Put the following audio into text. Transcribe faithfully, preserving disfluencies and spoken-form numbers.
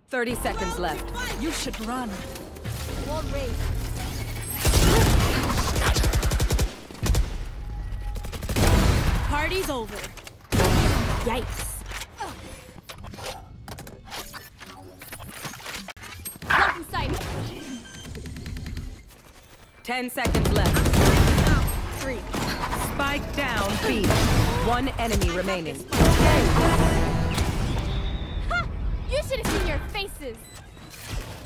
thirty seconds left. You should run. Wall raised. Party's over. Yikes. Blocking sight. Ten seconds left. Three. Spike down B. One enemy remaining. Ha! You should have seen your faces.